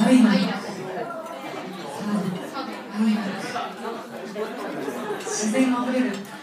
愛の自然あふれる